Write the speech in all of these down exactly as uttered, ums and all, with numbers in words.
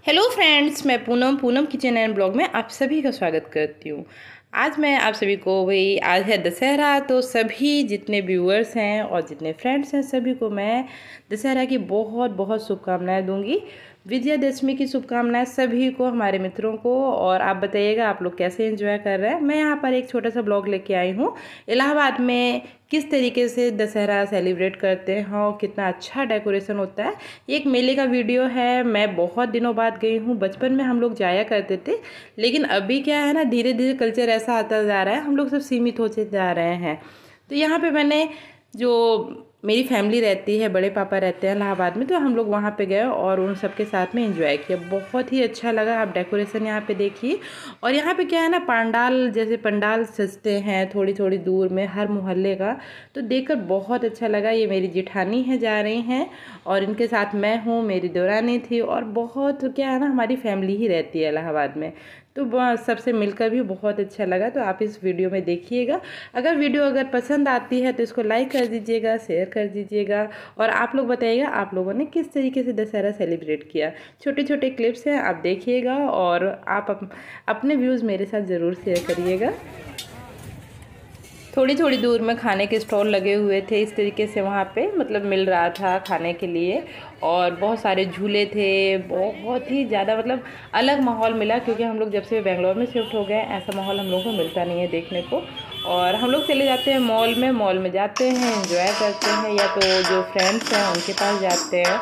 Hello friends, मैं Poonam Poonam kitchen and blog में आप सभी का स्वागत करती हूँ। आज मैं आप सभी को भाई आज है दशहरा, तो सभी जितने व्यूअर्स हैं और जितने फ्रेंड्स हैं सभी को मैं दशहरा की बहुत बहुत शुभकामनाएं दूंगी। विजयादशमी की शुभकामनाएं सभी को, हमारे मित्रों को। और आप बताइएगा आप लोग कैसे एंजॉय कर रहे हैं। मैं यहाँ पर एक छोटा सा ब्लॉग लेके आई हूँ इलाहाबाद में किस तरीके से दशहरा सेलिब्रेट करते हैं और कितना अच्छा डेकोरेशन होता है। एक मेले का वीडियो है। मैं बहुत दिनों बाद गई हूँ। बचपन में हम लोग जाया करते थे, लेकिन अभी क्या है ना, धीरे धीरे कल्चर ऐसा आता जा रहा है, हम लोग सब सीमित होते जा रहे हैं। तो यहाँ पे मैंने, जो मेरी फैमिली रहती है, बड़े पापा रहते हैं इलाहाबाद में, तो हम लोग वहाँ पे गए और उन सबके साथ में एंजॉय किया। बहुत ही अच्छा लगा। आप डेकोरेशन यहाँ पे देखिए। और यहाँ पे क्या है ना, पंडाल जैसे पंडाल सजते हैं थोड़ी थोड़ी दूर में हर मोहल्ले का, तो देखकर बहुत अच्छा लगा। ये मेरी जेठानी है, जा रही हैं, और इनके साथ मैं हूँ, मेरी देवरानी थी, और बहुत क्या है ना, हमारी फैमिली ही रहती है इलाहाबाद में, तो सबसे मिलकर भी बहुत अच्छा लगा। तो आप इस वीडियो में देखिएगा। अगर वीडियो अगर पसंद आती है तो इसको लाइक कर दीजिएगा, शेयर कर दीजिएगा, और आप लोग बताइएगा आप लोगों ने किस तरीके से दशहरा सेलिब्रेट किया। छोटे छोटे क्लिप्स हैं, आप देखिएगा और आप अप, अपने व्यूज़ मेरे साथ ज़रूर शेयर करिएगा। थोड़ी थोड़ी दूर में खाने के स्टॉल लगे हुए थे, इस तरीके से वहाँ पे मतलब मिल रहा था खाने के लिए, और बहुत सारे झूले थे। बहुत ही ज़्यादा मतलब अलग माहौल मिला, क्योंकि हम लोग जब से बेंगलोर में शिफ्ट हो गए ऐसा माहौल हम लोग को मिलता नहीं है देखने को। और हम लोग चले जाते हैं मॉल में, मॉल में जाते हैं, एंजॉय करते हैं, या तो जो फ्रेंड्स हैं उनके पास जाते हैं।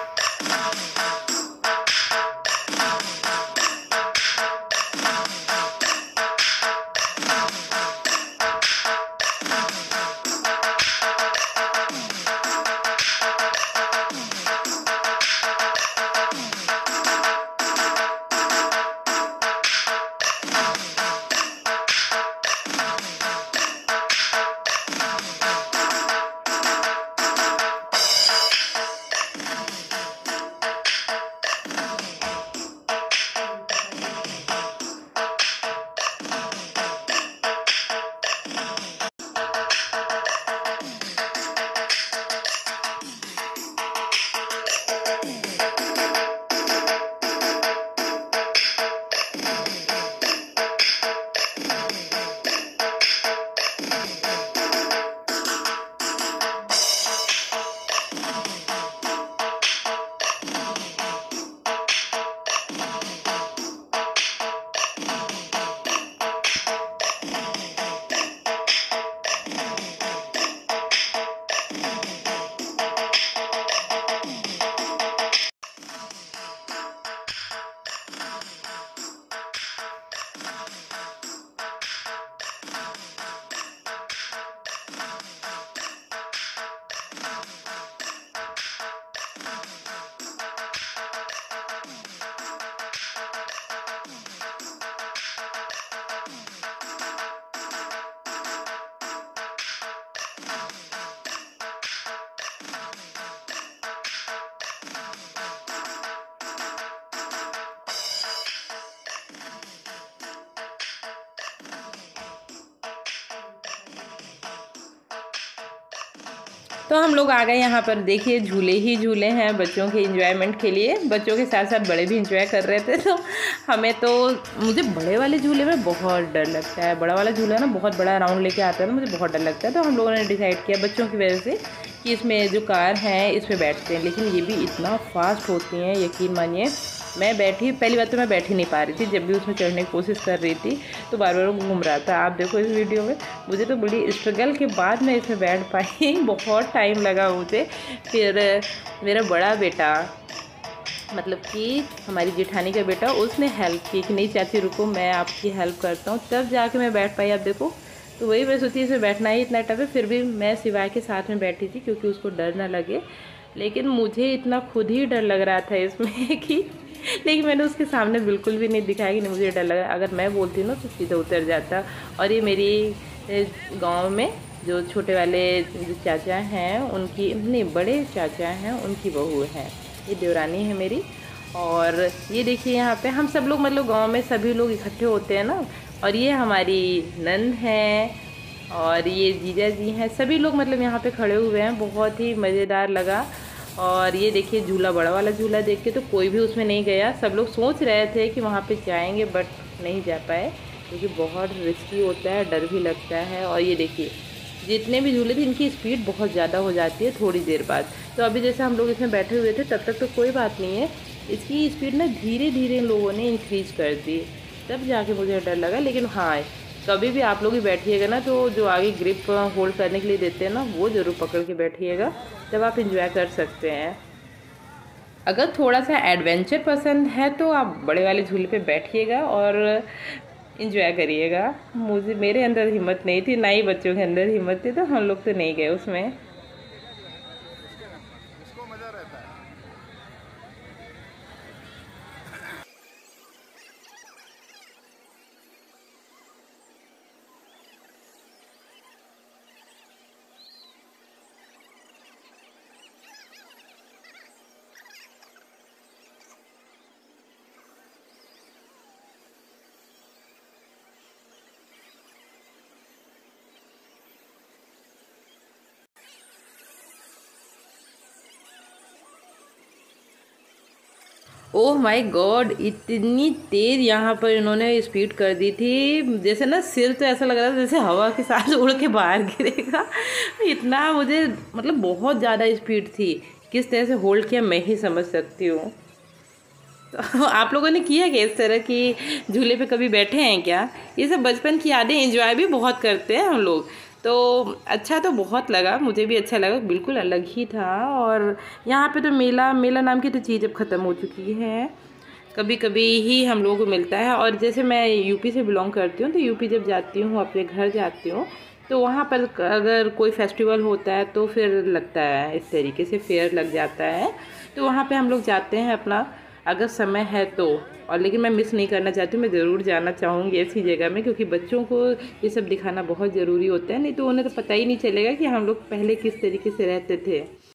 तो हम लोग आ गए यहाँ पर। देखिए झूले ही झूले हैं बच्चों के एंजॉयमेंट के लिए। बच्चों के साथ साथ बड़े भी एंजॉय कर रहे थे। तो हमें तो, मुझे बड़े वाले झूले में बहुत डर लगता है। बड़ा वाला झूला ना बहुत बड़ा राउंड लेके आता है ना, मुझे बहुत डर लगता है। तो हम लोगों ने डिसाइड किया बच्चों की वजह से कि इसमें जो कार है इस पर बैठते हैं। लेकिन ये भी इतना फास्ट होती हैं, यकीन मानिए। मैं बैठी, पहली बात तो मैं बैठ ही नहीं पा रही थी। जब भी उसमें चढ़ने की कोशिश कर रही थी तो बार बार घूम रहा था। आप देखो इस वीडियो में, मुझे तो बड़ी स्ट्रगल के बाद मैं इसमें बैठ पाई। बहुत टाइम लगा मुझे। फिर मेरा बड़ा बेटा, मतलब कि हमारी जेठानी का बेटा, उसने हेल्प की कि नहीं चाची रुको मैं आपकी हेल्प करता हूँ, तब जाके मैं बैठ पाई। आप देखो, तो वही मैं सोची इसमें बैठना ही इतना टफ है। फिर भी मैं सिवाय के साथ में बैठी थी क्योंकि उसको डर ना लगे। लेकिन मुझे इतना खुद ही डर लग रहा था इसमें कि, लेकिन मैंने उसके सामने बिल्कुल भी नहीं दिखाया कि नहीं मुझे डर लगा। अगर मैं बोलती ना तो सीधा उतर जाता। और ये मेरी गांव में जो छोटे वाले जो चाचा हैं उनकी, नहीं बड़े चाचा हैं उनकी बहू है, ये देवरानी है मेरी। और ये देखिए यहाँ पे हम सब लोग, मतलब गांव में सभी लोग इकट्ठे होते हैं ना। और ये हमारी नंद हैं और ये जीजा जी हैं, सभी लोग मतलब यहाँ पे खड़े हुए हैं। बहुत ही मज़ेदार लगा। और ये देखिए झूला, बड़ा वाला झूला देख के तो कोई भी उसमें नहीं गया। सब लोग सोच रहे थे कि वहाँ पे जाएंगे बट नहीं जा पाए क्योंकि बहुत रिस्की होता है, डर भी लगता है। और ये देखिए जितने भी झूले थे इनकी स्पीड बहुत ज़्यादा हो जाती है थोड़ी देर बाद। तो अभी जैसे हम लोग इसमें बैठे हुए थे तब तक तो कोई बात नहीं है, इसकी स्पीड ना धीरे धीरे इन लोगों ने इंक्रीज कर दी, तब जाके मुझे डर लगा। लेकिन हाँ, कभी भी आप लोग ही बैठिएगा ना तो जो आगे ग्रिप होल्ड करने के लिए देते हैं ना वो ज़रूर पकड़ के बैठिएगा, तब आप इंजॉय कर सकते हैं। अगर थोड़ा सा एडवेंचर पसंद है तो आप बड़े वाले झूले पे बैठिएगा और इंजॉय करिएगा। मुझे मेरे अंदर हिम्मत नहीं थी, ना ही बच्चों के अंदर हिम्मत थी, तो हम लोग तो नहीं गए उसमें। ओह माय गॉड, इतनी तेज़ यहाँ पर इन्होंने स्पीड कर दी थी, जैसे ना सिर तो ऐसा लग रहा था जैसे हवा के साथ उड़ के बाहर गिरेगा। इतना मुझे मतलब बहुत ज़्यादा स्पीड थी, किस तरह से होल्ड किया मैं ही समझ सकती हूँ। तो आप लोगों ने किया क्या इस तरह की झूले पे कभी बैठे हैं क्या? ये सब बचपन की यादें, एंजॉय भी बहुत करते हैं हम लोग। तो अच्छा तो बहुत लगा, मुझे भी अच्छा लगा, बिल्कुल अलग ही था। और यहाँ पे तो मेला मेला नाम की तो चीज़ अब ख़त्म हो चुकी है, कभी कभी ही हम लोगों को मिलता है। और जैसे मैं यूपी से बिलोंग करती हूँ तो यूपी जब जाती हूँ, अपने घर जाती हूँ, तो वहाँ पर अगर कोई फेस्टिवल होता है तो फिर लगता है इस तरीके से फेयर लग जाता है, तो वहाँ पे हम लोग जाते हैं अपना, अगर समय है तो। और लेकिन मैं मिस नहीं करना चाहती हूँ, मैं ज़रूर जाना चाहूँगी ऐसी जगह में, क्योंकि बच्चों को ये सब दिखाना बहुत ज़रूरी होता है, नहीं तो उन्हें तो पता ही नहीं चलेगा कि हम लोग पहले किस तरीके से रहते थे।